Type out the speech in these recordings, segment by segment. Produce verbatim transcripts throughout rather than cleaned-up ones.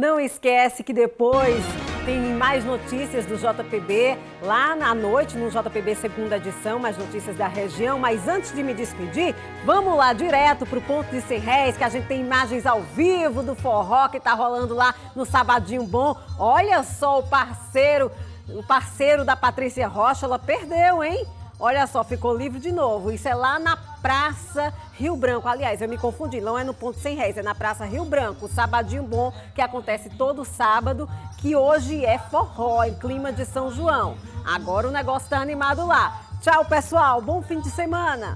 Não esquece que depois tem mais notícias do J P B lá na noite, no J P B segunda edição, mais notícias da região. Mas antes de me despedir, vamos lá direto para o ponto de cem réis, que a gente tem imagens ao vivo do forró que tá rolando lá no Sabadinho Bom. Olha só o parceiro, o parceiro da Patrícia Rocha, ela perdeu, hein? Olha só, ficou livre de novo. Isso é lá na Praça Rio Branco. Aliás, eu me confundi, não é no ponto cem réis, é na Praça Rio Branco, Sabadinho Bom, que acontece todo sábado, que hoje é forró, em clima de São João. Agora o negócio tá animado lá. Tchau, pessoal. Bom fim de semana.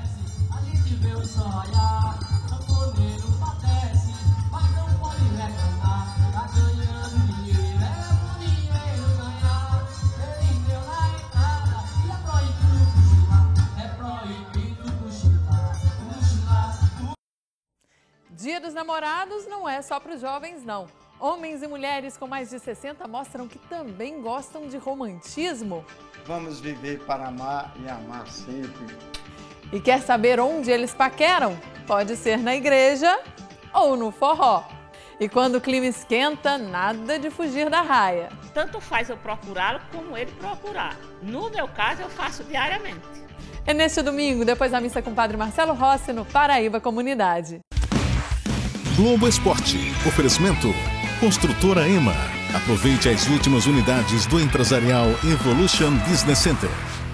Dia dos Namorados não é só para os jovens, não. Homens e mulheres com mais de sessenta mostram que também gostam de romantismo. Vamos viver para amar e amar sempre. E quer saber onde eles paqueram? Pode ser na igreja ou no forró. E quando o clima esquenta, nada de fugir da raia. Tanto faz eu procurá-lo como ele procurar. No meu caso, eu faço diariamente. É neste domingo, depois da missa com o Padre Marcelo Rossi, no Paraíba Comunidade. Globo Esporte. Oferecimento Construtora EMA. Aproveite as últimas unidades do empresarial Evolution Business Center.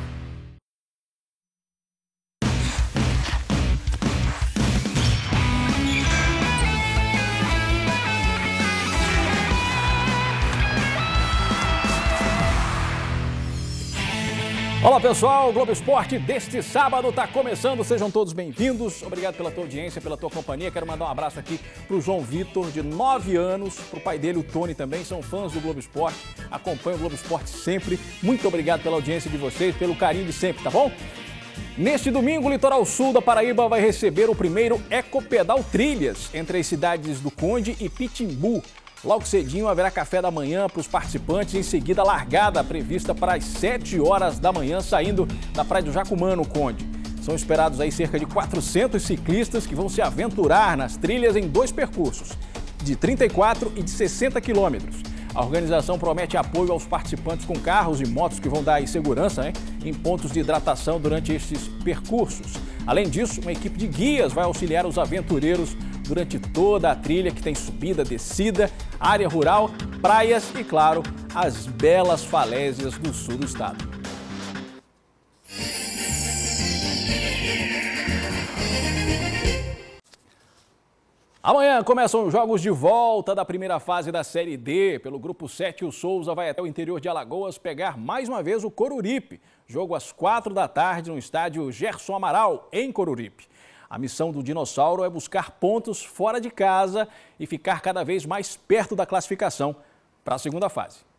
Olá pessoal, o Globo Esporte deste sábado está começando, sejam todos bem-vindos, obrigado pela tua audiência, pela tua companhia. Quero mandar um abraço aqui para o João Vitor, de nove anos, para o pai dele, o Tony, também são fãs do Globo Esporte, acompanham o Globo Esporte sempre. Muito obrigado pela audiência de vocês, pelo carinho de sempre, tá bom? Neste domingo, o litoral sul da Paraíba vai receber o primeiro Ecopedal Trilhas entre as cidades do Conde e Pitimbu. Logo cedinho haverá café da manhã para os participantes, em seguida a largada prevista para as sete horas da manhã, saindo da Praia do Jacumã, no Conde. São esperados aí cerca de quatrocentos ciclistas que vão se aventurar nas trilhas em dois percursos, de trinta e quatro e de sessenta quilômetros. A organização promete apoio aos participantes com carros e motos que vão dar aí segurança, né, em pontos de hidratação durante estes percursos. Além disso, uma equipe de guias vai auxiliar os aventureiros durante toda a trilha, que tem subida, descida, área rural, praias e, claro, as belas falésias do sul do estado. Amanhã começam os jogos de volta da primeira fase da Série D. Pelo Grupo sete, o Souza vai até o interior de Alagoas pegar mais uma vez o Coruripe. Jogo às quatro da tarde no estádio Gerson Amaral, em Coruripe. A missão do Dinossauro é buscar pontos fora de casa e ficar cada vez mais perto da classificação para a segunda fase.